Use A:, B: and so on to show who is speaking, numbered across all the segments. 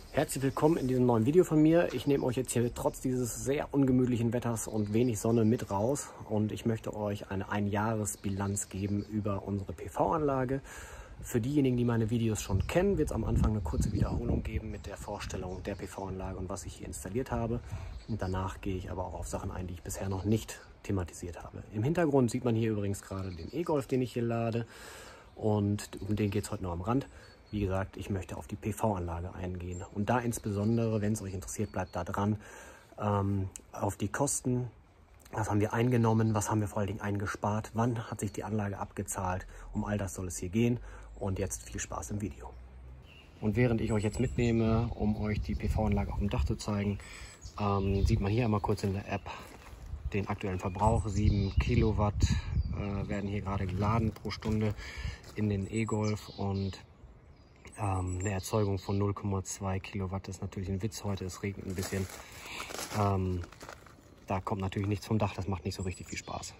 A: Herzlich willkommen in diesem neuen Video von mir. Ich nehme euch jetzt hier trotz dieses sehr ungemütlichen Wetters und wenig Sonne mit raus und ich möchte euch eine Einjahresbilanz geben über unsere PV-Anlage. Für diejenigen, die meine Videos schon kennen, wird es am Anfang eine kurze Wiederholung geben mit der Vorstellung der PV-Anlage und was ich hier installiert habe. Und danach gehe ich aber auch auf Sachen ein, die ich bisher noch nicht thematisiert habe. Im Hintergrund sieht man hier übrigens gerade den E-Golf, den ich hier lade, und um den geht es heute nur am Rand. Wie gesagt, ich möchte auf die PV-Anlage eingehen und da insbesondere, wenn es euch interessiert, bleibt da dran, auf die Kosten. Was haben wir eingenommen, was haben wir vor allen Dingen eingespart, wann hat sich die Anlage abgezahlt, um all das soll es hier gehen. Und jetzt viel Spaß im Video. Und während ich euch jetzt mitnehme, um euch die PV-Anlage auf dem Dach zu zeigen, sieht man hier einmal kurz in der App den aktuellen Verbrauch. 7 Kilowatt werden hier gerade geladen pro Stunde in den E-Golf und eine Erzeugung von 0,2 Kilowatt ist natürlich ein Witz heute. Es regnet ein bisschen. Da kommt natürlich nichts vom Dach. Das macht nicht so richtig viel Spaß.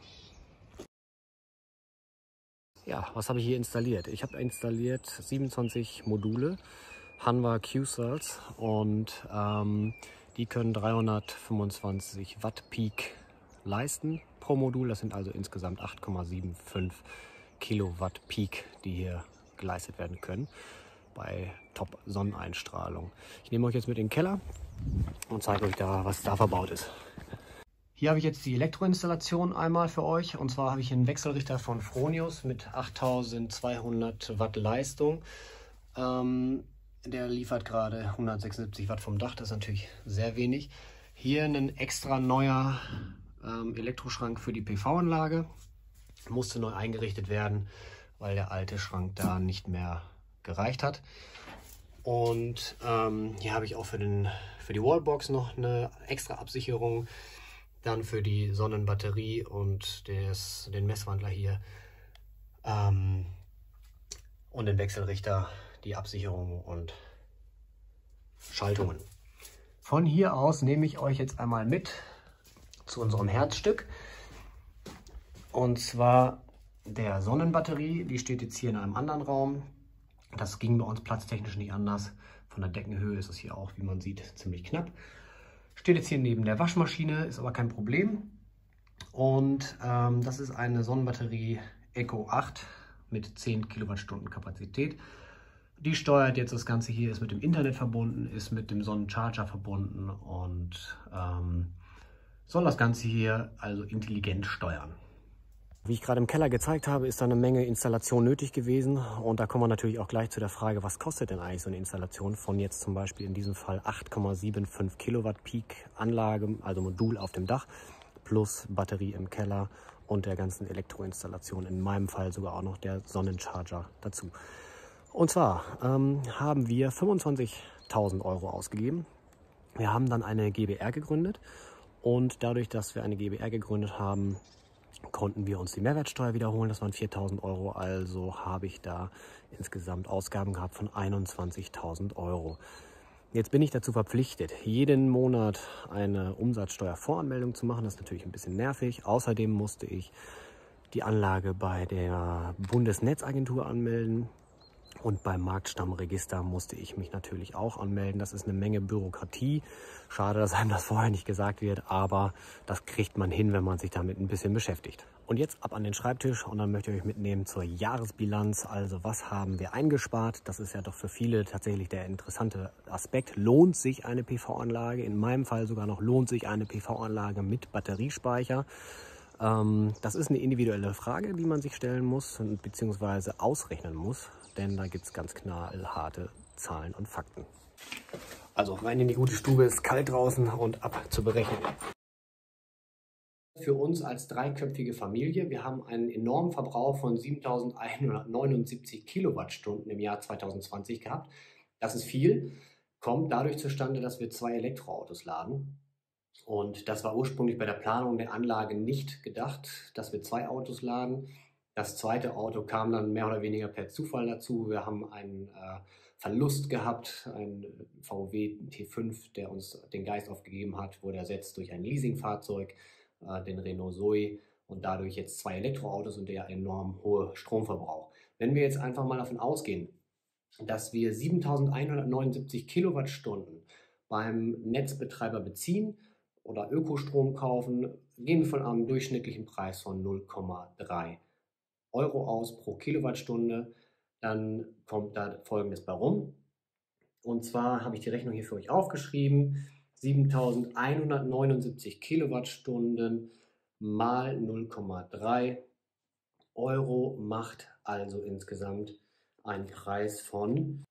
A: Ja, was habe ich hier installiert? Ich habe installiert 27 Module, Hanwha Q-Cells, und die können 325 Watt Peak leisten pro Modul. Das sind also insgesamt 8,75 Kilowatt Peak, die hier geleistet werden können bei Top-Sonneneinstrahlung. Ich nehme euch jetzt mit in den Keller und zeige euch da, was da verbaut ist. Hier habe ich jetzt die Elektroinstallation einmal für euch. Und zwar habe ich einen Wechselrichter von Fronius mit 8200 Watt Leistung. Der liefert gerade 176 Watt vom Dach, das ist natürlich sehr wenig. Hier ein extra neuer Elektroschrank für die PV-Anlage. Musste neu eingerichtet werden, weil der alte Schrank da nicht mehr gereicht hat. Und hier habe ich auch für die Wallbox noch eine extra Absicherung, dann für die Sonnenbatterie und den Messwandler hier und den Wechselrichter, die Absicherung und Schaltungen. Von hier aus nehme ich euch jetzt einmal mit zu unserem Herzstück, und zwar der Sonnenbatterie. Die steht jetzt hier in einem anderen Raum. Das ging bei uns platztechnisch nicht anders. Von der Deckenhöhe ist es hier auch, wie man sieht, ziemlich knapp. Steht jetzt hier neben der Waschmaschine, ist aber kein Problem. Und das ist eine Sonnenbatterie Eco 8 mit 10 Kilowattstunden Kapazität. Die steuert jetzt das Ganze hier, ist mit dem Internet verbunden, ist mit dem Sonnencharger verbunden und soll das Ganze hier also intelligent steuern. Wie ich gerade im Keller gezeigt habe, ist da eine Menge Installation nötig gewesen, und da kommen wir natürlich auch gleich zu der Frage, was kostet denn eigentlich so eine Installation von jetzt zum Beispiel in diesem Fall 8,75 Kilowatt Peak Anlage, also Modul auf dem Dach plus Batterie im Keller und der ganzen Elektroinstallation, in meinem Fall sogar auch noch der Sonnencharger dazu. Und zwar haben wir 25.000 Euro ausgegeben. Wir haben dann eine GbR gegründet, und dadurch, dass wir eine GbR gegründet haben, konnten wir uns die Mehrwertsteuer wiederholen. Das waren 4.000 Euro, also habe ich da insgesamt Ausgaben gehabt von 21.000 Euro. Jetzt bin ich dazu verpflichtet, jeden Monat eine Umsatzsteuervoranmeldung zu machen. Das ist natürlich ein bisschen nervig. Außerdem musste ich die Anlage bei der Bundesnetzagentur anmelden. Und beim Marktstammregister musste ich mich natürlich auch anmelden. Das ist eine Menge Bürokratie. Schade, dass einem das vorher nicht gesagt wird, aber das kriegt man hin, wenn man sich damit ein bisschen beschäftigt. Und jetzt ab an den Schreibtisch, und dann möchte ich euch mitnehmen zur Jahresbilanz. Also was haben wir eingespart? Das ist ja doch für viele tatsächlich der interessante Aspekt. Lohnt sich eine PV-Anlage? In meinem Fall sogar noch lohnt sich eine PV-Anlage mit Batteriespeicher. Das ist eine individuelle Frage, die man sich stellen muss bzw. ausrechnen muss, denn da gibt es ganz knallharte Zahlen und Fakten. Also rein in die gute Stube, ist kalt draußen und ab zu berechnen. Für uns als dreiköpfige Familie, wir haben einen enormen Verbrauch von 7.179 Kilowattstunden im Jahr 2020 gehabt. Das ist viel, kommt dadurch zustande, dass wir 2 Elektroautos laden. Und das war ursprünglich bei der Planung der Anlage nicht gedacht, dass wir 2 Autos laden. Das zweite Auto kam dann mehr oder weniger per Zufall dazu. Wir haben einen Verlust gehabt, ein VW T5, der uns den Geist aufgegeben hat, wurde ersetzt durch ein Leasingfahrzeug, den Renault Zoe, und dadurch jetzt 2 Elektroautos und der enorm hohe Stromverbrauch. Wenn wir jetzt einfach mal davon ausgehen, dass wir 7.179 Kilowattstunden beim Netzbetreiber beziehen oder Ökostrom kaufen, gehen wir von einem durchschnittlichen Preis von 0,3 Euro aus pro Kilowattstunde. Dann kommt da Folgendes bei rum. Und zwar habe ich die Rechnung hier für euch aufgeschrieben. 7.179 Kilowattstunden mal 0,3 Euro macht also insgesamt einen Preis von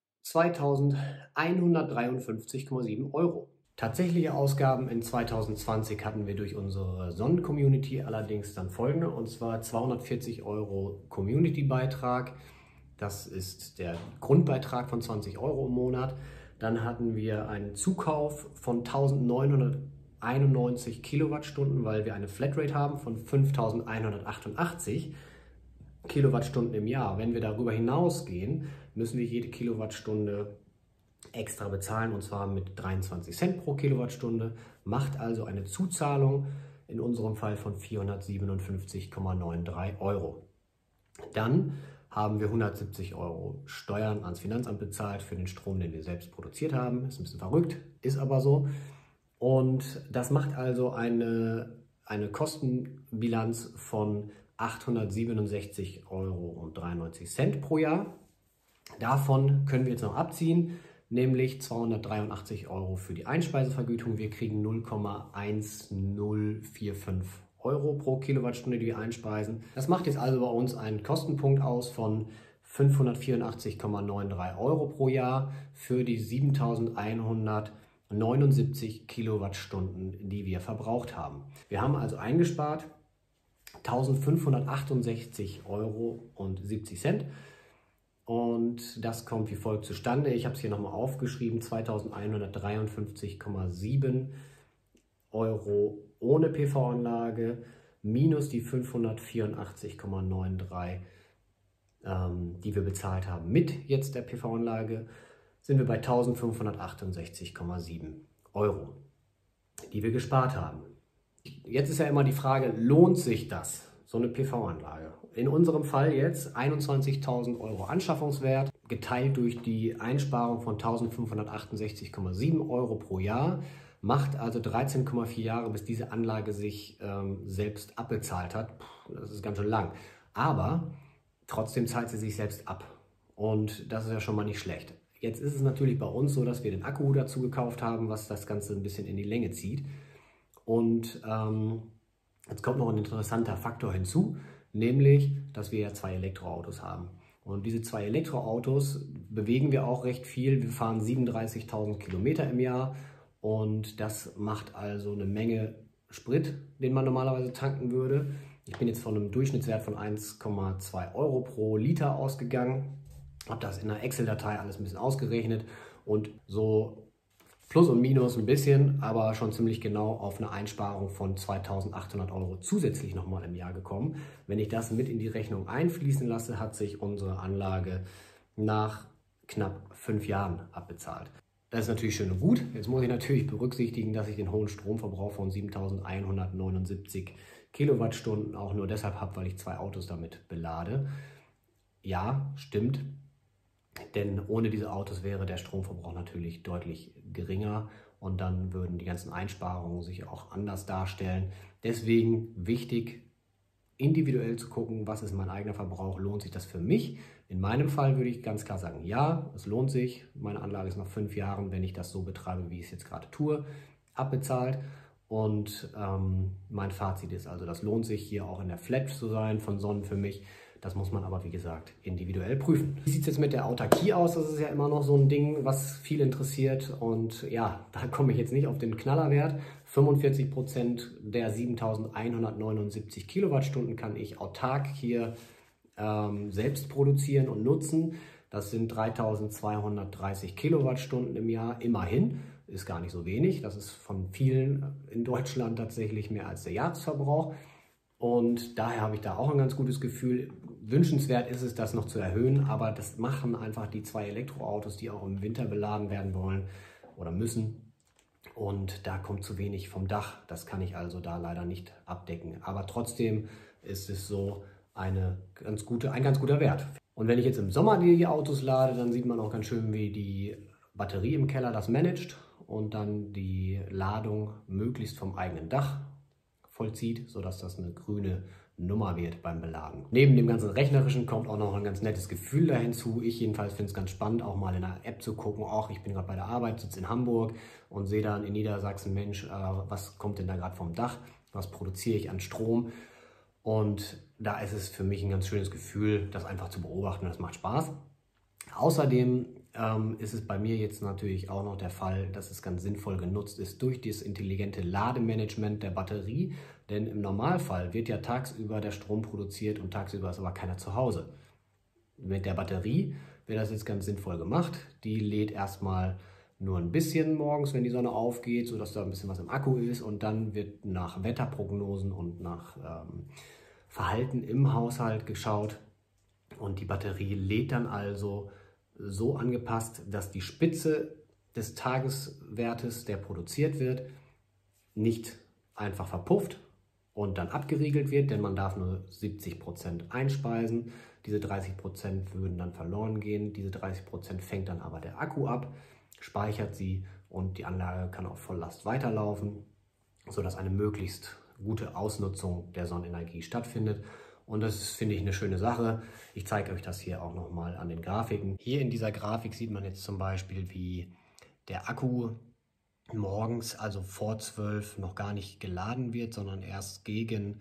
A: 2.153,7 Euro. Tatsächliche Ausgaben in 2020 hatten wir durch unsere Sonnen-Community allerdings dann folgende, und zwar 240 Euro Community-Beitrag. Das ist der Grundbeitrag von 20 Euro im Monat. Dann hatten wir einen Zukauf von 1.991 Kilowattstunden, weil wir eine Flatrate haben von 5.188 Kilowattstunden im Jahr. Wenn wir darüber hinausgehen, müssen wir jede Kilowattstunde extra bezahlen, und zwar mit 23 Cent pro Kilowattstunde, macht also eine Zuzahlung in unserem Fall von 457,93 Euro. Dann haben wir 170 Euro Steuern ans Finanzamt bezahlt für den Strom, den wir selbst produziert haben. Ist ein bisschen verrückt, ist aber so. Und das macht also eine Kostenbilanz von 867,93 Euro pro Jahr. Davon können wir jetzt noch abziehen, nämlich 283 Euro für die Einspeisevergütung. Wir kriegen 0,1045 Euro pro Kilowattstunde, die wir einspeisen. Das macht jetzt also bei uns einen Kostenpunkt aus von 584,93 Euro pro Jahr für die 7.179 Kilowattstunden, die wir verbraucht haben. Wir haben also eingespart 1.568,70 Euro. Und das kommt wie folgt zustande. Ich habe es hier nochmal aufgeschrieben: 2.153,7 Euro ohne PV-Anlage minus die 584,93, die wir bezahlt haben mit jetzt der PV-Anlage, sind wir bei 1.568,7 Euro, die wir gespart haben. Jetzt ist ja immer die Frage, lohnt sich das, so eine PV-Anlage? In unserem Fall jetzt 21.000 Euro Anschaffungswert, geteilt durch die Einsparung von 1.568,7 Euro pro Jahr, macht also 13,4 Jahre, bis diese Anlage sich selbst abbezahlt hat. Das ist ganz schön lang. Aber trotzdem zahlt sie sich selbst ab. Und das ist ja schon mal nicht schlecht. Jetzt ist es natürlich bei uns so, dass wir den Akku dazu gekauft haben, was das Ganze ein bisschen in die Länge zieht. Und jetzt kommt noch ein interessanter Faktor hinzu, nämlich, dass wir ja 2 Elektroautos haben. Und diese 2 Elektroautos bewegen wir auch recht viel. Wir fahren 37.000 Kilometer im Jahr. Und das macht also eine Menge Sprit, den man normalerweise tanken würde. Ich bin jetzt von einem Durchschnittswert von 1,2 Euro pro Liter ausgegangen. Habe das in einer Excel-Datei alles ein bisschen ausgerechnet und so plus und minus ein bisschen, aber schon ziemlich genau auf eine Einsparung von 2.800 Euro zusätzlich nochmal im Jahr gekommen. Wenn ich das mit in die Rechnung einfließen lasse, hat sich unsere Anlage nach knapp 5 Jahren abbezahlt. Das ist natürlich schön und gut. Jetzt muss ich natürlich berücksichtigen, dass ich den hohen Stromverbrauch von 7.179 Kilowattstunden auch nur deshalb habe, weil ich 2 Autos damit belade. Ja, stimmt. Denn ohne diese Autos wäre der Stromverbrauch natürlich deutlich geringer und dann würden die ganzen Einsparungen sich auch anders darstellen. Deswegen wichtig, individuell zu gucken, was ist mein eigener Verbrauch, lohnt sich das für mich? In meinem Fall würde ich ganz klar sagen, ja, es lohnt sich. Meine Anlage ist nach 5 Jahren, wenn ich das so betreibe, wie ich es jetzt gerade tue, abbezahlt. Und mein Fazit ist also, das lohnt sich, hier auch in der Flat zu sein von Sonnen für mich. Das muss man aber, wie gesagt, individuell prüfen. Wie sieht es jetzt mit der Autarkie aus? Das ist ja immer noch so ein Ding, was viel interessiert. Und ja, da komme ich jetzt nicht auf den Knallerwert. 45% der 7.179 Kilowattstunden kann ich autark hier selbst produzieren und nutzen. Das sind 3.230 Kilowattstunden im Jahr, immerhin. Ist gar nicht so wenig. Das ist von vielen in Deutschland tatsächlich mehr als der Jahresverbrauch. Und daher habe ich da auch ein ganz gutes Gefühl. Wünschenswert ist es, das noch zu erhöhen, aber das machen einfach die 2 Elektroautos, die auch im Winter beladen werden wollen oder müssen. Und da kommt zu wenig vom Dach. Das kann ich also da leider nicht abdecken. Aber trotzdem ist es so ein ganz guter Wert. Und wenn ich jetzt im Sommer die Autos lade, dann sieht man auch ganz schön, wie die Batterie im Keller das managt und dann die Ladung möglichst vom eigenen Dach vollzieht, sodass das eine grüne Nummer wird beim Beladen. Neben dem ganzen Rechnerischen kommt auch noch ein ganz nettes Gefühl da hinzu. Ich jedenfalls finde es ganz spannend, auch mal in der App zu gucken. Auch ich bin gerade bei der Arbeit, sitze in Hamburg und sehe dann in Niedersachsen, Mensch, was kommt denn da gerade vom Dach? Was produziere ich an Strom? Und da ist es für mich ein ganz schönes Gefühl, das einfach zu beobachten. Das macht Spaß. Außerdem ist es bei mir jetzt natürlich auch noch der Fall, dass es ganz sinnvoll genutzt ist durch das intelligente Lademanagement der Batterie. Denn im Normalfall wird ja tagsüber der Strom produziert und tagsüber ist aber keiner zu Hause. Mit der Batterie wird das jetzt ganz sinnvoll gemacht. Die lädt erstmal nur ein bisschen morgens, wenn die Sonne aufgeht, sodass da ein bisschen was im Akku ist. Und dann wird nach Wetterprognosen und nach Verhalten im Haushalt geschaut. Und die Batterie lädt dann also so angepasst, dass die Spitze des Tageswertes, der produziert wird, nicht einfach verpufft und dann abgeriegelt wird, denn man darf nur 70% einspeisen. Diese 30% würden dann verloren gehen. Diese 30% fängt dann aber der Akku ab, speichert sie und die Anlage kann auf Volllast weiterlaufen, sodass eine möglichst gute Ausnutzung der Sonnenenergie stattfindet. Und das ist, finde ich, eine schöne Sache. Ich zeige euch das hier auch nochmal an den Grafiken. Hier in dieser Grafik sieht man jetzt zum Beispiel, wie der Akku morgens, also vor 12, noch gar nicht geladen wird, sondern erst gegen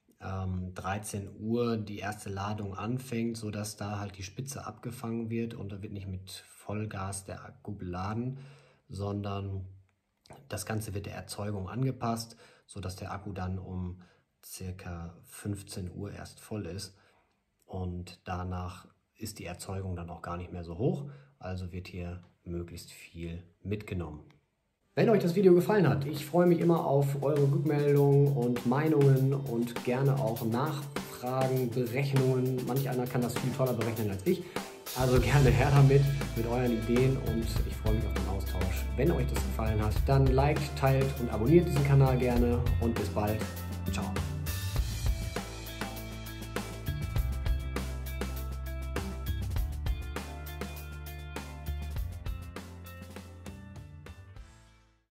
A: 13 Uhr die erste Ladung anfängt, sodass da halt die Spitze abgefangen wird und da wird nicht mit Vollgas der Akku beladen, sondern das Ganze wird der Erzeugung angepasst, sodass der Akku dann um circa 15 Uhr erst voll ist und danach ist die Erzeugung dann auch gar nicht mehr so hoch, also wird hier möglichst viel mitgenommen. Wenn euch das Video gefallen hat, ich freue mich immer auf eure Rückmeldungen und Meinungen und gerne auch Nachfragen, Berechnungen. Manch einer kann das viel toller berechnen als ich, also gerne her damit mit euren Ideen und ich freue mich auf den Austausch. Wenn euch das gefallen hat, dann liked, teilt und abonniert diesen Kanal gerne und bis bald.